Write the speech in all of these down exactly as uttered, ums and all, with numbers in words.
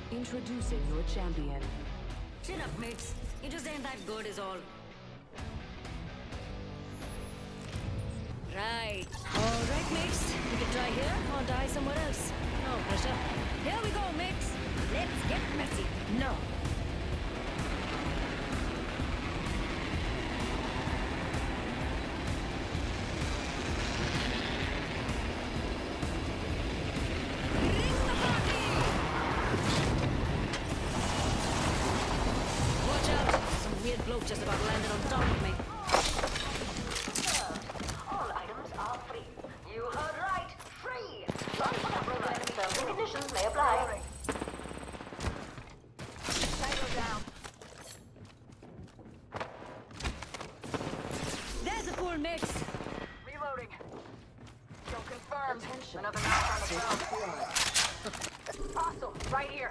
Introducing your champion. Chin up, mates. You just ain't that good is all. Right. All right, mates. We can try here or die somewhere else. No pressure. Here we go, mates. Let's get messy. No. Just about landed on top of me. All items are free. You heard right. Free! Non-several rights. Terms and conditions may apply. Tango down. There's a full mix. Reloading. Kill confirmed. Attention. Another knock on the ground. Hostile. Right here.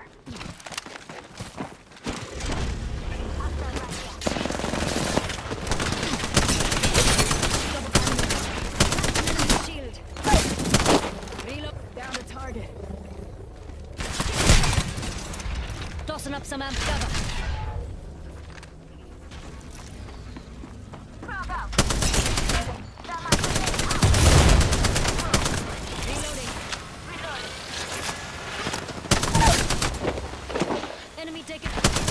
Tossing up some amp cover. Reloading. Enemy taken.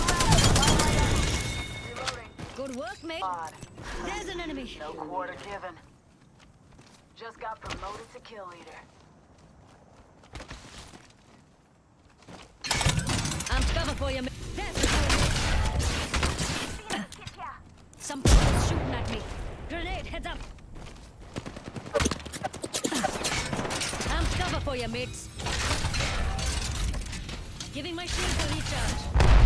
Reloading. Good work, mate. There's an enemy. No quarter given. Just got promoted to kill leader. I'm cover for you. There's the full. Some people shooting at me. Grenade, heads up. I'm cover for you, mates. Giving my shield a recharge.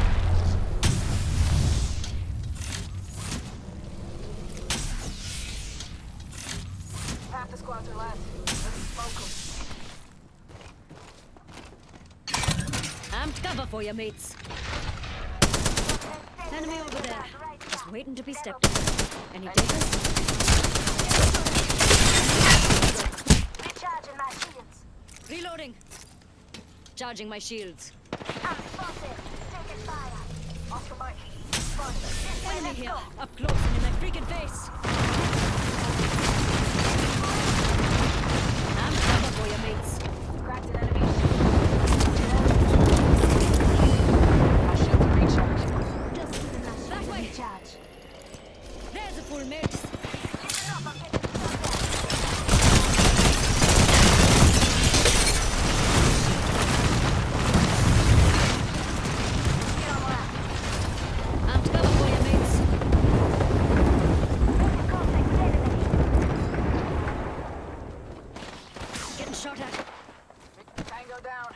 Half the squads are left. Let's smoke them. I'm cover for you, mates. Enemy over there. Just waiting to be stepped on. Any takers? Recharging my shields. Reloading. Charging my shields. I'm responsive. Taking fire. Oscar Mike. Enemy here. Up close and in my freaking face. I'm cover for you, mates. Cracked an enemy. My shields are recharged. Just giving my shields That way. recharge. There's a full mates. Listen up, I'm getting I'm cover for you, mates. Getting shot at. Tango down.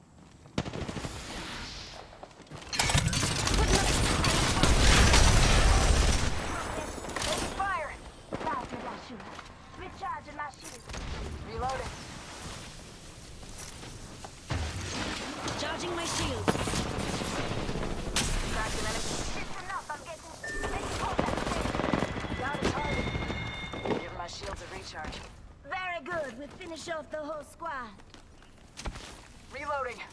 Taking fire. Recharging my shield. Reloading. Charging my shields. Cracked an enemy. Listen up, I'm getting taking contact. Down a target. Give my shields a recharge. Very good. We finish off the whole squad. Reloading.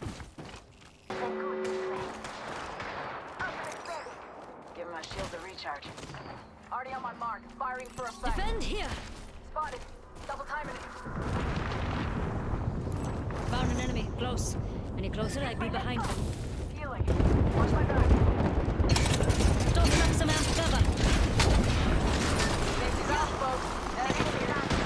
Give my shields a recharge. Already on my mark. Firing for effect. Defend here. Spotted. Double timing it. Found an enemy. Close. Any closer, I'd be behind them. Healing. Watch my back. Tossing up some amp cover. Safety's off, folks. Enemy here.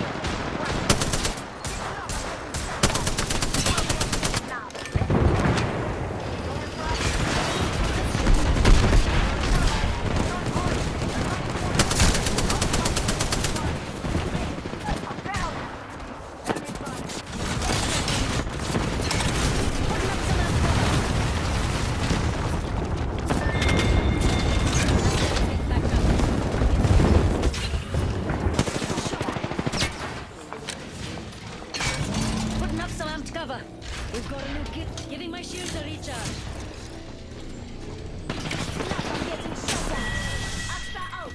Back up. Putting up some amped cover. We've got a new kit. Giving my shields a recharge. I'm getting shot at. Asta out.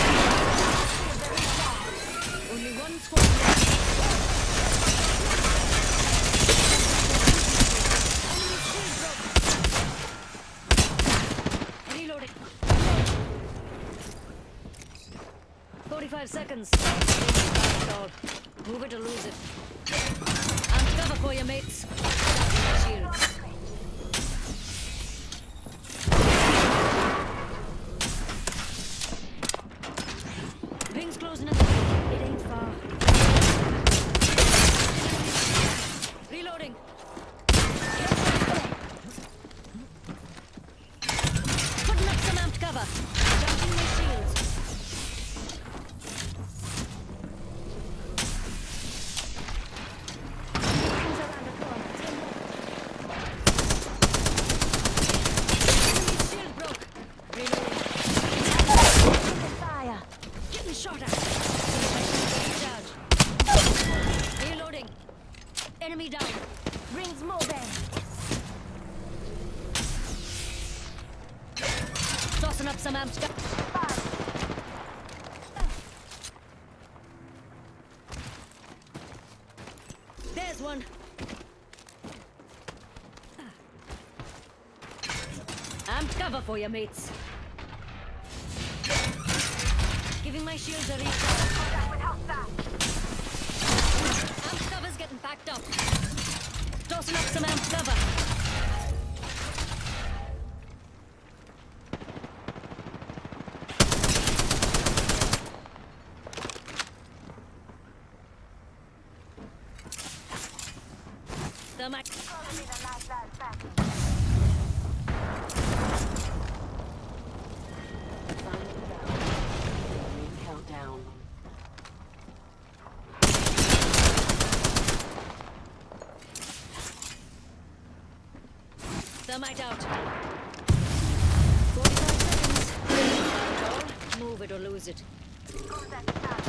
Only one squad left. Enemy shield broken. forty-five seconds. That's all. Move it or lose it. I'm cover for you, mates. Shield. Ping's closing in. It ain't far. Reloading. Putting up some amped cover. Charging my shields. Things around the corner. Enemy's shield broke. Reloading. Taking fire. Getting shot at. Charge. Reloading. Enemy down. Rings moving. Tossing up some amped cover. Fire. There's one. Amped cover for you, mates. Giving my shields a recharge. Contact with hostile. Amped cover's getting packed up. Tossing up some amped cover. The mic. Gonna be the last last back. Ring held down. Thermite out. forty-five seconds. Move it or lose it. Contact start.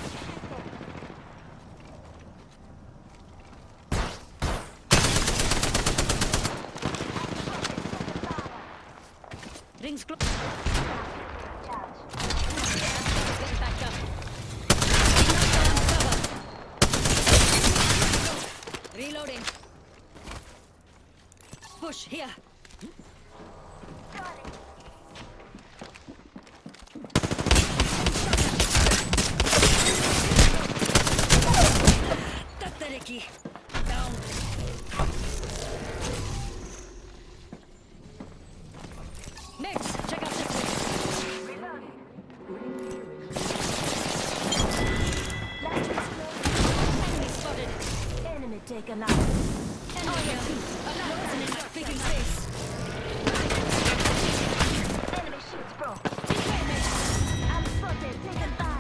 Rings close. Charge. Getting backed up. Cover. Reloading. Push here. Starting. That's the Ricky. Down. Mates, check out this way. Reloading. Last explode. Enemy spotted. Enemy taken out. Enemy here. Closing in. Picking space. Enemy shields broke. This way, mates. I'm spotted. Taking fire.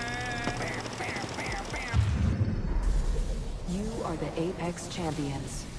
You are the Apex champions.